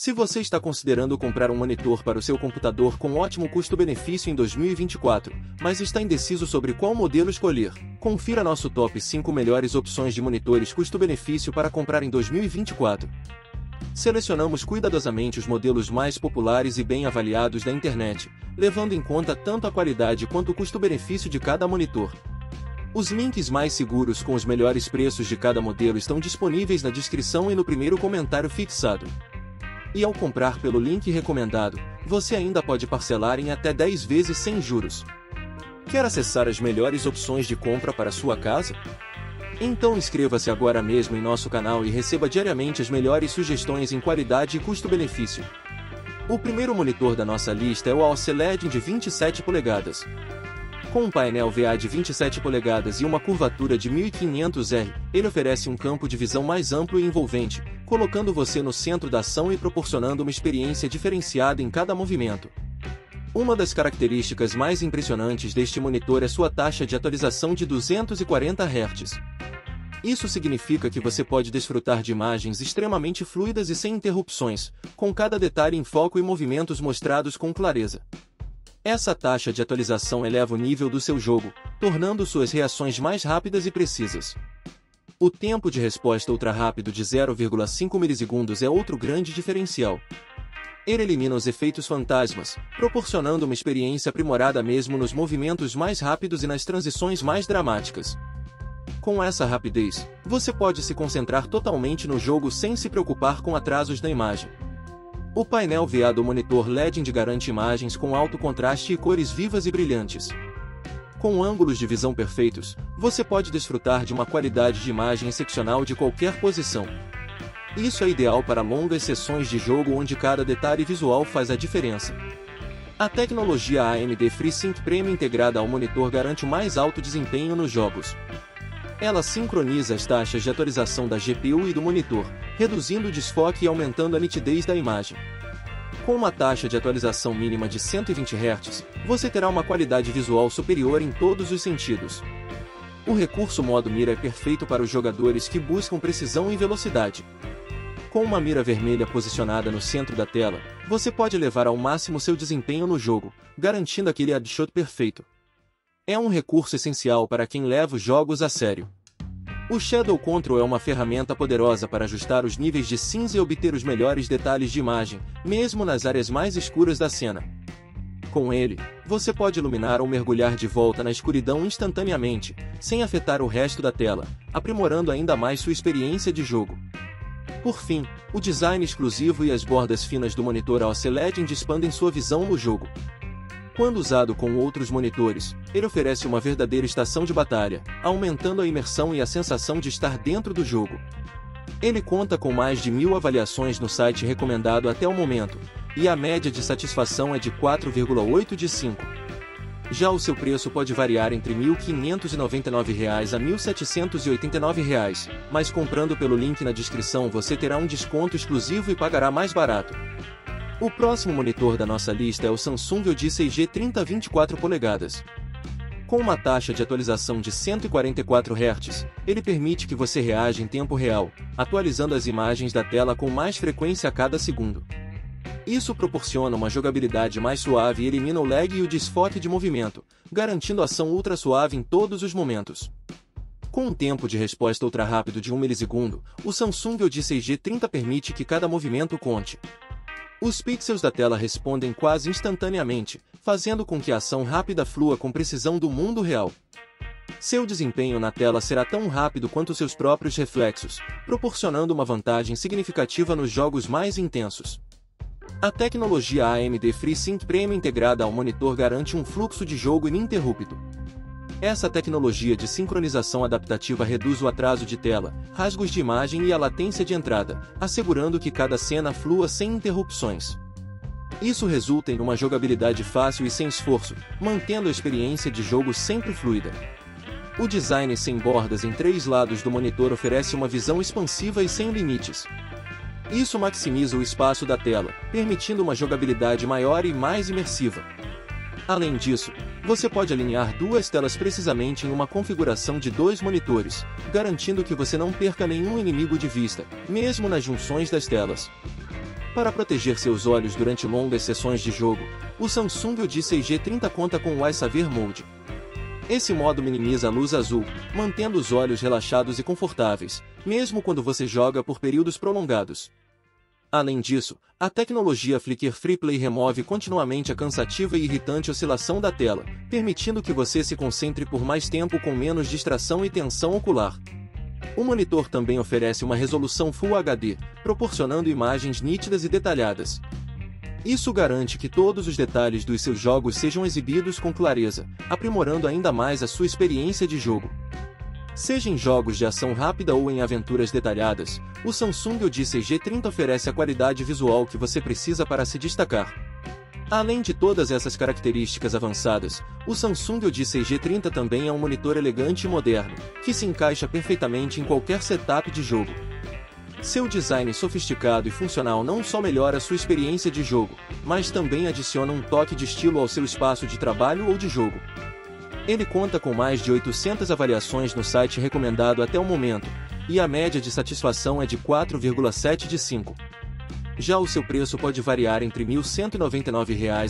Se você está considerando comprar um monitor para o seu computador com ótimo custo-benefício em 2024, mas está indeciso sobre qual modelo escolher, confira nosso top 5 melhores opções de monitores custo-benefício para comprar em 2024. Selecionamos cuidadosamente os modelos mais populares e bem avaliados da internet, levando em conta tanto a qualidade quanto o custo-benefício de cada monitor. Os links mais seguros com os melhores preços de cada modelo estão disponíveis na descrição e no primeiro comentário fixado. E ao comprar pelo link recomendado, você ainda pode parcelar em até 10 vezes sem juros. Quer acessar as melhores opções de compra para sua casa? Então inscreva-se agora mesmo em nosso canal e receba diariamente as melhores sugestões em qualidade e custo-benefício. O primeiro monitor da nossa lista é o AOC LED de 27 polegadas. Com um painel VA de 27 polegadas e uma curvatura de 1500R, ele oferece um campo de visão mais amplo e envolvente, colocando você no centro da ação e proporcionando uma experiência diferenciada em cada movimento. Uma das características mais impressionantes deste monitor é sua taxa de atualização de 240 Hz. Isso significa que você pode desfrutar de imagens extremamente fluidas e sem interrupções, com cada detalhe em foco e movimentos mostrados com clareza. Essa taxa de atualização eleva o nível do seu jogo, tornando suas reações mais rápidas e precisas. O tempo de resposta ultra rápido de 0,5 ms é outro grande diferencial. Ele elimina os efeitos fantasmas, proporcionando uma experiência aprimorada mesmo nos movimentos mais rápidos e nas transições mais dramáticas. Com essa rapidez, você pode se concentrar totalmente no jogo sem se preocupar com atrasos na imagem. O painel VA do monitor LED garante imagens com alto contraste e cores vivas e brilhantes. Com ângulos de visão perfeitos, você pode desfrutar de uma qualidade de imagem excepcional de qualquer posição. Isso é ideal para longas sessões de jogo onde cada detalhe visual faz a diferença. A tecnologia AMD FreeSync Premium integrada ao monitor garante o mais alto desempenho nos jogos. Ela sincroniza as taxas de atualização da GPU e do monitor, reduzindo o desfoque e aumentando a nitidez da imagem. Com uma taxa de atualização mínima de 120 Hz, você terá uma qualidade visual superior em todos os sentidos. O recurso modo mira é perfeito para os jogadores que buscam precisão e velocidade. Com uma mira vermelha posicionada no centro da tela, você pode elevar ao máximo seu desempenho no jogo, garantindo aquele headshot perfeito. É um recurso essencial para quem leva os jogos a sério. O Shadow Control é uma ferramenta poderosa para ajustar os níveis de cinza e obter os melhores detalhes de imagem, mesmo nas áreas mais escuras da cena. Com ele, você pode iluminar ou mergulhar de volta na escuridão instantaneamente, sem afetar o resto da tela, aprimorando ainda mais sua experiência de jogo. Por fim, o design exclusivo e as bordas finas do monitor AOC LED expandem sua visão no jogo. Quando usado com outros monitores, ele oferece uma verdadeira estação de batalha, aumentando a imersão e a sensação de estar dentro do jogo. Ele conta com mais de 1000 avaliações no site recomendado até o momento, e a média de satisfação é de 4,8 de 5. Já o seu preço pode variar entre R$ 1.599 a R$ 1.789, mas comprando pelo link na descrição você terá um desconto exclusivo e pagará mais barato. O próximo monitor da nossa lista é o Samsung Odyssey G30 24 polegadas. Com uma taxa de atualização de 144 Hz, ele permite que você reaja em tempo real, atualizando as imagens da tela com mais frequência a cada segundo. Isso proporciona uma jogabilidade mais suave e elimina o lag e o desfoque de movimento, garantindo ação ultra suave em todos os momentos. Com um tempo de resposta ultra rápido de 1 milissegundo, o Samsung Odyssey G30 permite que cada movimento conte. Os pixels da tela respondem quase instantaneamente, fazendo com que a ação rápida flua com precisão do mundo real. Seu desempenho na tela será tão rápido quanto seus próprios reflexos, proporcionando uma vantagem significativa nos jogos mais intensos. A tecnologia AMD FreeSync Premium integrada ao monitor garante um fluxo de jogo ininterrupto. Essa tecnologia de sincronização adaptativa reduz o atraso de tela, rasgos de imagem e a latência de entrada, assegurando que cada cena flua sem interrupções. Isso resulta em uma jogabilidade fácil e sem esforço, mantendo a experiência de jogo sempre fluida. O design sem bordas em 3 lados do monitor oferece uma visão expansiva e sem limites. Isso maximiza o espaço da tela, permitindo uma jogabilidade maior e mais imersiva. Além disso, você pode alinhar 2 telas precisamente em uma configuração de 2 monitores, garantindo que você não perca nenhum inimigo de vista, mesmo nas junções das telas. Para proteger seus olhos durante longas sessões de jogo, o Samsung Odyssey G30 conta com o Eye Saver Mode. Esse modo minimiza a luz azul, mantendo os olhos relaxados e confortáveis, mesmo quando você joga por períodos prolongados. Além disso, a tecnologia Flicker Free Play remove continuamente a cansativa e irritante oscilação da tela, permitindo que você se concentre por mais tempo com menos distração e tensão ocular. O monitor também oferece uma resolução Full HD, proporcionando imagens nítidas e detalhadas. Isso garante que todos os detalhes dos seus jogos sejam exibidos com clareza, aprimorando ainda mais a sua experiência de jogo. Seja em jogos de ação rápida ou em aventuras detalhadas, o Samsung Odyssey G30 oferece a qualidade visual que você precisa para se destacar. Além de todas essas características avançadas, o Samsung Odyssey G30 também é um monitor elegante e moderno, que se encaixa perfeitamente em qualquer setup de jogo. Seu design sofisticado e funcional não só melhora sua experiência de jogo, mas também adiciona um toque de estilo ao seu espaço de trabalho ou de jogo. Ele conta com mais de 800 avaliações no site recomendado até o momento, e a média de satisfação é de 4,7 de 5. Já o seu preço pode variar entre R$ 1.199 a R$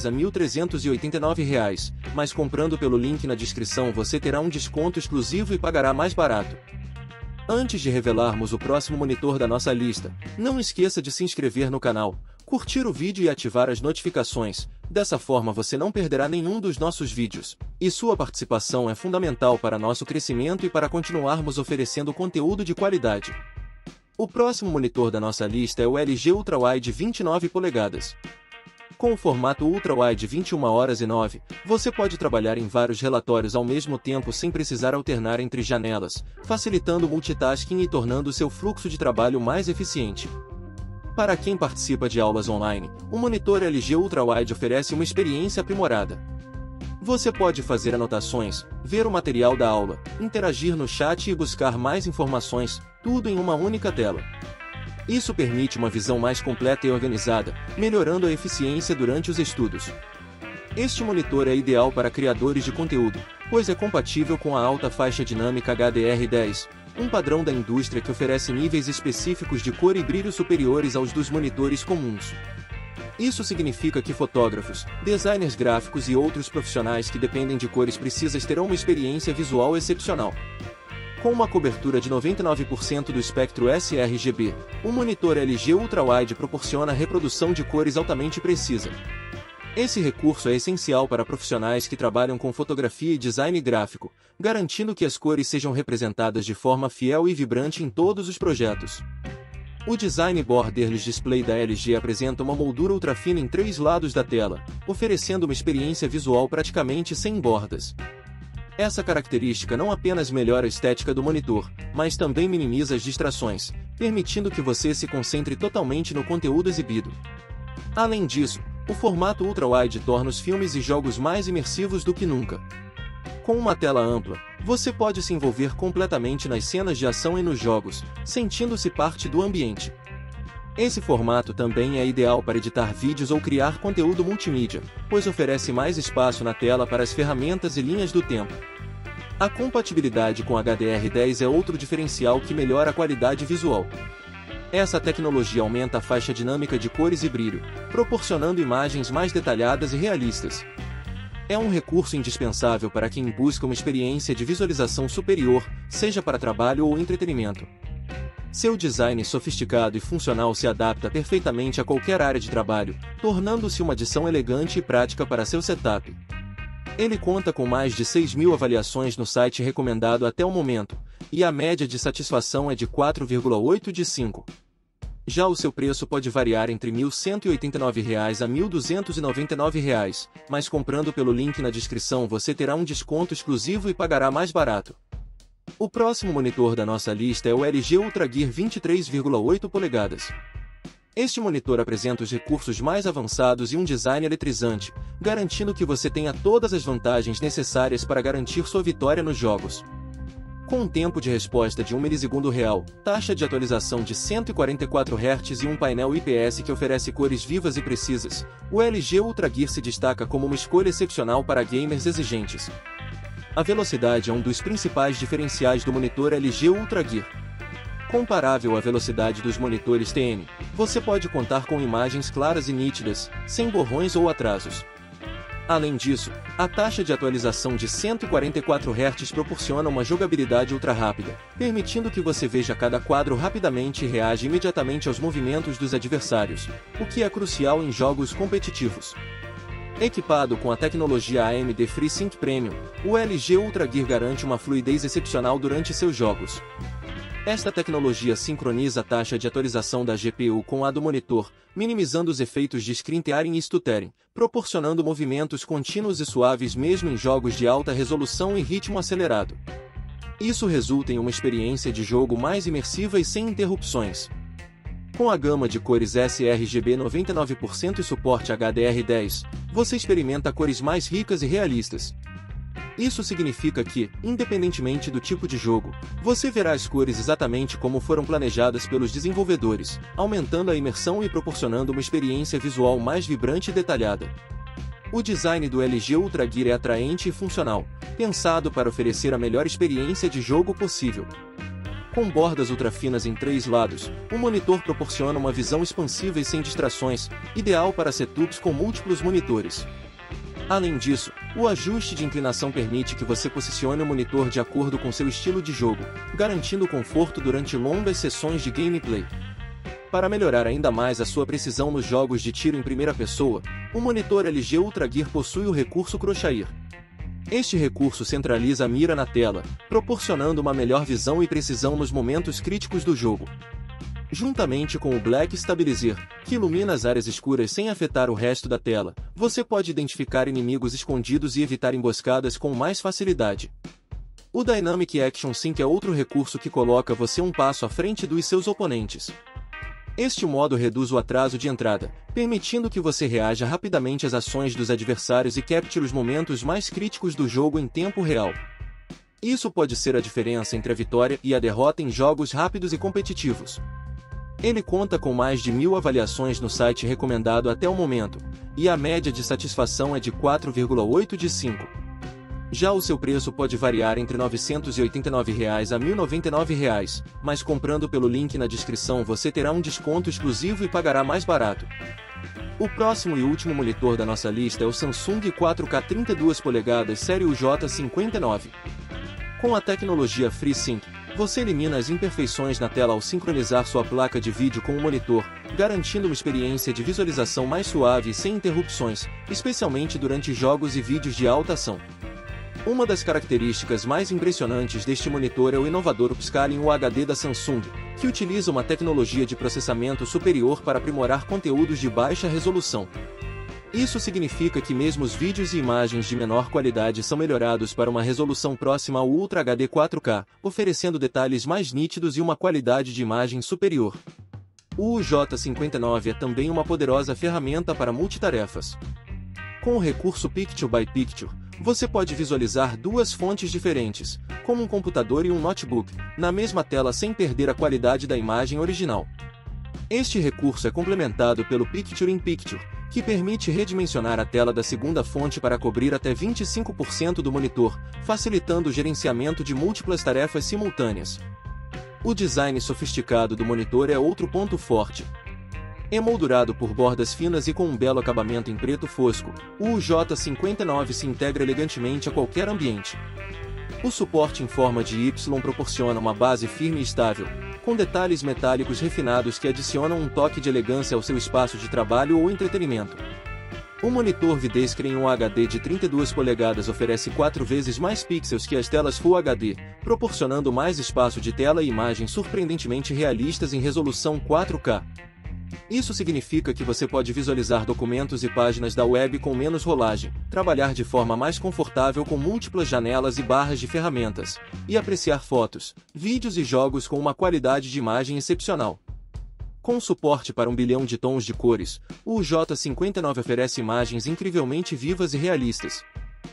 1.389, mas comprando pelo link na descrição você terá um desconto exclusivo e pagará mais barato. Antes de revelarmos o próximo monitor da nossa lista, não esqueça de se inscrever no canal, curtir o vídeo e ativar as notificações, dessa forma você não perderá nenhum dos nossos vídeos, e sua participação é fundamental para nosso crescimento e para continuarmos oferecendo conteúdo de qualidade. O próximo monitor da nossa lista é o LG Ultrawide 29 polegadas. Com o formato Ultrawide 21h09, você pode trabalhar em vários relatórios ao mesmo tempo sem precisar alternar entre janelas, facilitando o multitasking e tornando seu fluxo de trabalho mais eficiente. Para quem participa de aulas online, o monitor LG Ultrawide oferece uma experiência aprimorada. Você pode fazer anotações, ver o material da aula, interagir no chat e buscar mais informações, tudo em uma única tela. Isso permite uma visão mais completa e organizada, melhorando a eficiência durante os estudos. Este monitor é ideal para criadores de conteúdo, pois é compatível com a alta faixa dinâmica HDR10, um padrão da indústria que oferece níveis específicos de cor e brilho superiores aos dos monitores comuns. Isso significa que fotógrafos, designers gráficos e outros profissionais que dependem de cores precisas terão uma experiência visual excepcional. Com uma cobertura de 99% do espectro sRGB, o monitor LG Ultrawide proporciona reprodução de cores altamente precisa. Esse recurso é essencial para profissionais que trabalham com fotografia e design gráfico, garantindo que as cores sejam representadas de forma fiel e vibrante em todos os projetos. O design borderless display da LG apresenta uma moldura ultrafina em 3 lados da tela, oferecendo uma experiência visual praticamente sem bordas. Essa característica não apenas melhora a estética do monitor, mas também minimiza as distrações, permitindo que você se concentre totalmente no conteúdo exibido. Além disso, o formato ultrawide torna os filmes e jogos mais imersivos do que nunca. Com uma tela ampla, você pode se envolver completamente nas cenas de ação e nos jogos, sentindo-se parte do ambiente. Esse formato também é ideal para editar vídeos ou criar conteúdo multimídia, pois oferece mais espaço na tela para as ferramentas e linhas do tempo. A compatibilidade com HDR10 é outro diferencial que melhora a qualidade visual. Essa tecnologia aumenta a faixa dinâmica de cores e brilho, proporcionando imagens mais detalhadas e realistas. É um recurso indispensável para quem busca uma experiência de visualização superior, seja para trabalho ou entretenimento. Seu design sofisticado e funcional se adapta perfeitamente a qualquer área de trabalho, tornando-se uma adição elegante e prática para seu setup. Ele conta com mais de 6.000 avaliações no site recomendado até o momento, e a média de satisfação é de 4,8 de 5. Já o seu preço pode variar entre R$ 1.189 a R$ 1.299, mas comprando pelo link na descrição você terá um desconto exclusivo e pagará mais barato. O próximo monitor da nossa lista é o LG UltraGear 23,8 polegadas. Este monitor apresenta os recursos mais avançados e um design eletrizante, garantindo que você tenha todas as vantagens necessárias para garantir sua vitória nos jogos. Com um tempo de resposta de 1 milissegundo real, taxa de atualização de 144 Hz e um painel IPS que oferece cores vivas e precisas, o LG UltraGear se destaca como uma escolha excepcional para gamers exigentes. A velocidade é um dos principais diferenciais do monitor LG UltraGear. Comparável à velocidade dos monitores TN, você pode contar com imagens claras e nítidas, sem borrões ou atrasos. Além disso, a taxa de atualização de 144 Hz proporciona uma jogabilidade ultra rápida, permitindo que você veja cada quadro rapidamente e reaja imediatamente aos movimentos dos adversários, o que é crucial em jogos competitivos. Equipado com a tecnologia AMD FreeSync Premium, o LG Ultra Gear garante uma fluidez excepcional durante seus jogos. Esta tecnologia sincroniza a taxa de atualização da GPU com a do monitor, minimizando os efeitos de screen tearing e stuttering, proporcionando movimentos contínuos e suaves mesmo em jogos de alta resolução e ritmo acelerado. Isso resulta em uma experiência de jogo mais imersiva e sem interrupções. Com a gama de cores sRGB 99% e suporte HDR10, você experimenta cores mais ricas e realistas. Isso significa que, independentemente do tipo de jogo, você verá as cores exatamente como foram planejadas pelos desenvolvedores, aumentando a imersão e proporcionando uma experiência visual mais vibrante e detalhada. O design do LG Ultra Gear é atraente e funcional, pensado para oferecer a melhor experiência de jogo possível. Com bordas ultrafinas em 3 lados, o monitor proporciona uma visão expansiva e sem distrações, ideal para setups com múltiplos monitores. Além disso, o ajuste de inclinação permite que você posicione o monitor de acordo com seu estilo de jogo, garantindo conforto durante longas sessões de gameplay. Para melhorar ainda mais a sua precisão nos jogos de tiro em primeira pessoa, o monitor LG Ultra Gear possui o recurso Crosshair. Este recurso centraliza a mira na tela, proporcionando uma melhor visão e precisão nos momentos críticos do jogo. Juntamente com o Black Stabilizer, que ilumina as áreas escuras sem afetar o resto da tela, você pode identificar inimigos escondidos e evitar emboscadas com mais facilidade. O Dynamic Action Sync é outro recurso que coloca você um passo à frente dos seus oponentes. Este modo reduz o atraso de entrada, permitindo que você reaja rapidamente às ações dos adversários e capture os momentos mais críticos do jogo em tempo real. Isso pode ser a diferença entre a vitória e a derrota em jogos rápidos e competitivos. Ele conta com mais de 1000 avaliações no site recomendado até o momento, e a média de satisfação é de 4,8 de 5. Já o seu preço pode variar entre R$ 989 a R$ 1.099, mas comprando pelo link na descrição você terá um desconto exclusivo e pagará mais barato. O próximo e último monitor da nossa lista é o Samsung 4K 32 polegadas série UJ59. Com a tecnologia FreeSync, você elimina as imperfeições na tela ao sincronizar sua placa de vídeo com o monitor, garantindo uma experiência de visualização mais suave e sem interrupções, especialmente durante jogos e vídeos de alta ação. Uma das características mais impressionantes deste monitor é o inovador Upscaling UHD da Samsung, que utiliza uma tecnologia de processamento superior para aprimorar conteúdos de baixa resolução. Isso significa que mesmo os vídeos e imagens de menor qualidade são melhorados para uma resolução próxima ao Ultra HD 4K, oferecendo detalhes mais nítidos e uma qualidade de imagem superior. O UJ59 é também uma poderosa ferramenta para multitarefas. Com o recurso Picture by Picture, você pode visualizar 2 fontes diferentes, como um computador e um notebook, na mesma tela sem perder a qualidade da imagem original. Este recurso é complementado pelo Picture in Picture, que permite redimensionar a tela da segunda fonte para cobrir até 25% do monitor, facilitando o gerenciamento de múltiplas tarefas simultâneas. O design sofisticado do monitor é outro ponto forte. Emoldurado por bordas finas e com um belo acabamento em preto fosco, o UJ59 se integra elegantemente a qualquer ambiente. O suporte em forma de Y proporciona uma base firme e estável, com detalhes metálicos refinados que adicionam um toque de elegância ao seu espaço de trabalho ou entretenimento. O monitor Videscreen UHD de 32 polegadas oferece 4 vezes mais pixels que as telas Full HD, proporcionando mais espaço de tela e imagens surpreendentemente realistas em resolução 4K. Isso significa que você pode visualizar documentos e páginas da web com menos rolagem, trabalhar de forma mais confortável com múltiplas janelas e barras de ferramentas, e apreciar fotos, vídeos e jogos com uma qualidade de imagem excepcional. Com suporte para 1 bilhão de tons de cores, o UJ59 oferece imagens incrivelmente vivas e realistas.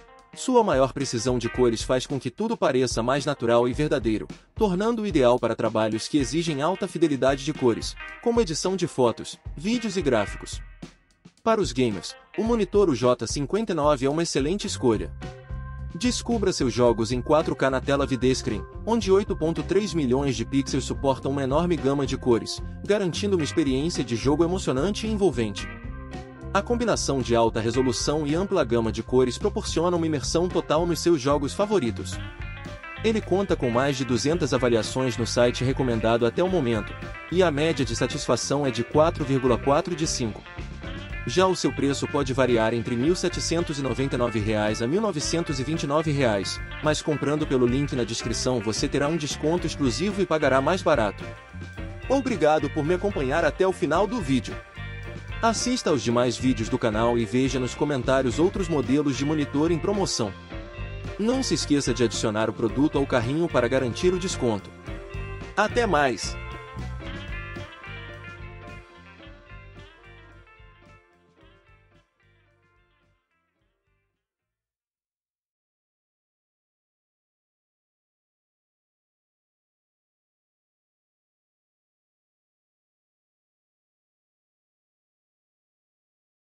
Sua maior precisão de cores faz com que tudo pareça mais natural e verdadeiro, tornando-o ideal para trabalhos que exigem alta fidelidade de cores, como edição de fotos, vídeos e gráficos. Para os gamers, o monitor UJ59 é uma excelente escolha. Descubra seus jogos em 4K na tela Videscreen, onde 8.3 milhões de pixels suportam uma enorme gama de cores, garantindo uma experiência de jogo emocionante e envolvente. A combinação de alta resolução e ampla gama de cores proporciona uma imersão total nos seus jogos favoritos. Ele conta com mais de 200 avaliações no site recomendado até o momento, e a média de satisfação é de 4,4 de 5. Já o seu preço pode variar entre R$ 1.799 a R$ 1.929, mas comprando pelo link na descrição você terá um desconto exclusivo e pagará mais barato. Obrigado por me acompanhar até o final do vídeo. Assista aos demais vídeos do canal e veja nos comentários outros modelos de monitor em promoção. Não se esqueça de adicionar o produto ao carrinho para garantir o desconto. Até mais!